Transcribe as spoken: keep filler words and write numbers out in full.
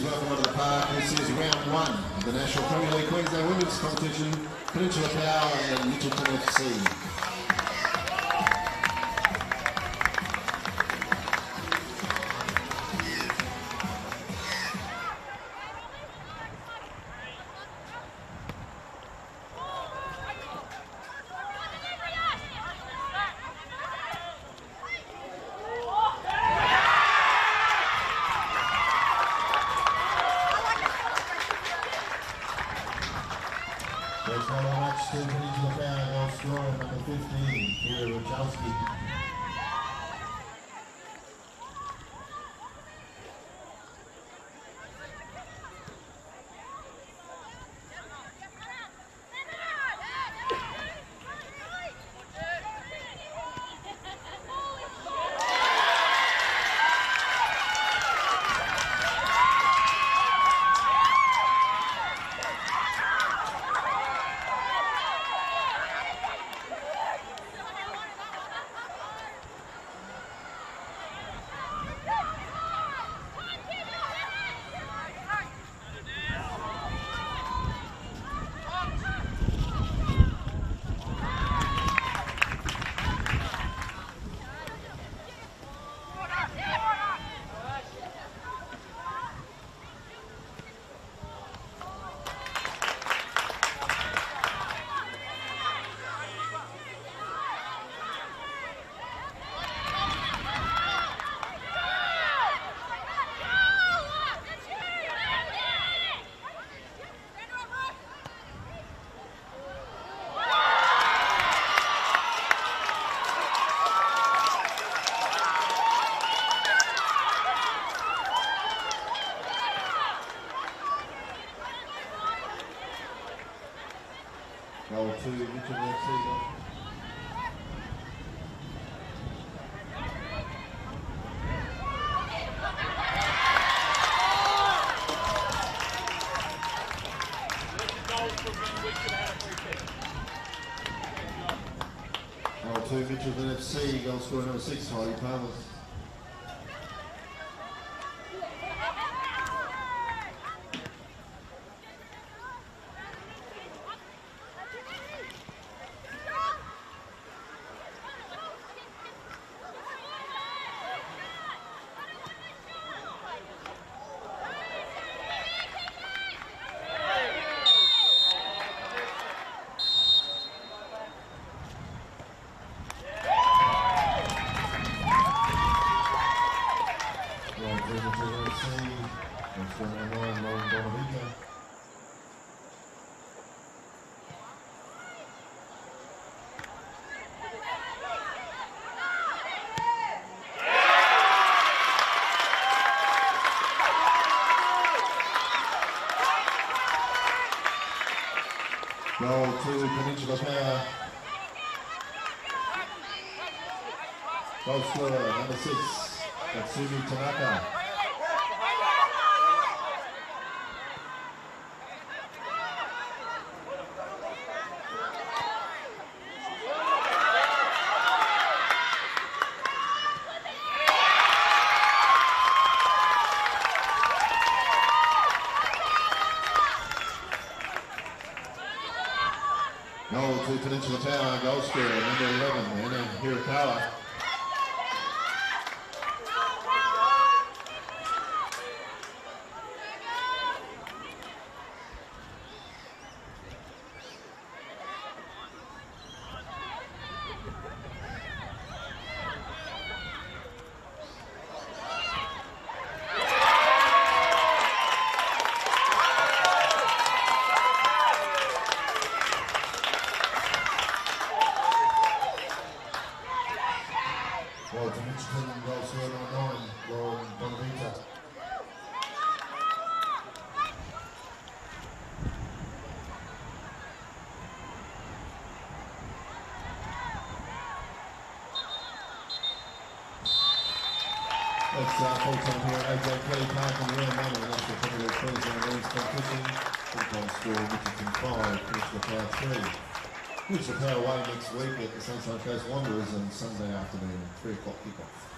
welcome onto the park. This is round one of the National Premier League Queensland Women's Competition, Peninsula Power and Mitchelton F C. There's no match to Peninsula Power, goal scorer number fifteen, Kira Wachowski. Goal two, Mitchelton F C. Goal two, Mitchelton F C, goal scorer number six, Heidi Palmer. Goal to Peninsula Power. Goal scorer number six, Katsumi Tanaka. Goal to Peninsula Power, goal scorer number eleven, Anna Hirakawa. Goal to Mitchelton, goal scorer number nine, Lauren Bonavita. That's uh, full-time here at A J Kelly Park in round one of the National Premier League Queensland Women's Competition. Full-time score, Mitchelton five, Peninsula Power three. Peninsula Power away next week at the Sunshine Coast Wanderers on Sunday afternoon, three o'clock kickoff.